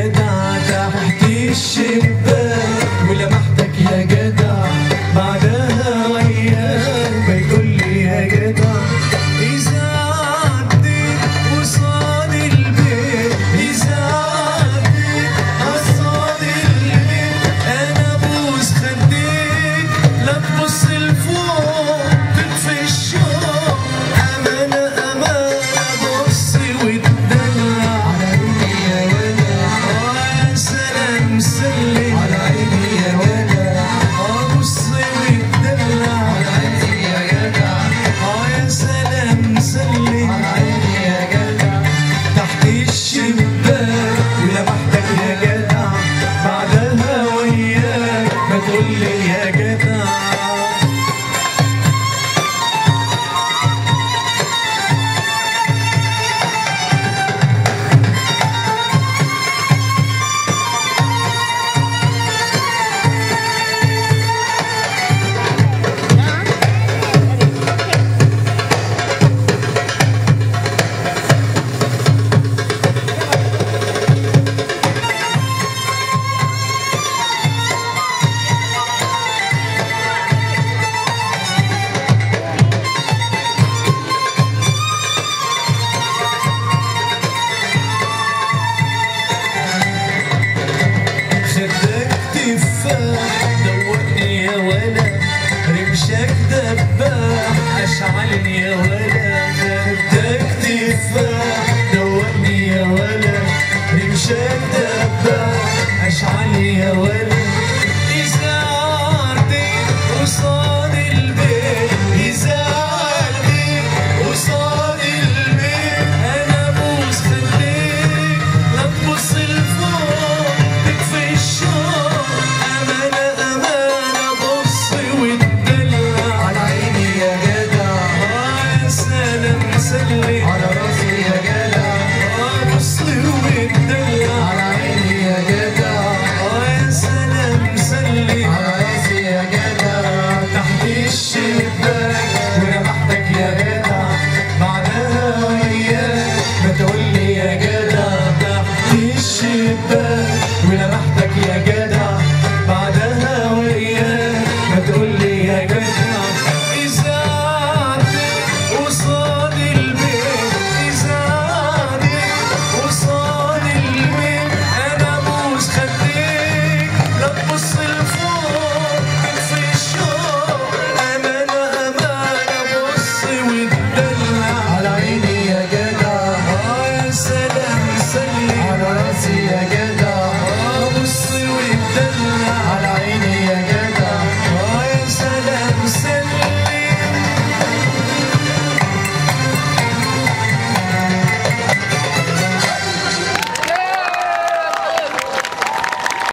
جدع تحت الشباك ولمحتك يا جدع بعدها وياك بيقول لي يا جدع إذا عديت قصاد البيت إذا عديت قصاد البيت أنا بوس خديك لا تبص لفوق تطفي الشوق أمانة أمانة بص وتدلع على عيني يا ولد يا سلام سلم على عيني يا ولد بص وتدلع على عيني يا جدع يا سلام سلم على عيني يا جدع تحت الشباك ولمحتك يا جدع بعدها وياك ما تقولي يا جدع خدك تفاح دوقني يا ولد رمشك دباح اشعلني يا ولد خدك تفاح دوقني يا ولد رمشك دباح اشعلني يا ولد إذا عديت قصاد البيت إذا عديت قصاد البيت أنا بوس خديك لا تبص لفوق تكفي الشوق أمانة أمانة بص وتدلع على عيني يا جدع يا سلام سلم على راسي يا جدع بص وتدلع على عيني يا جدع يا سلام سلم على راسي يا جدع تحت الشباك ولمحتك يا جدع بعدها وياك ما تقولي يا جدع تحت الشباك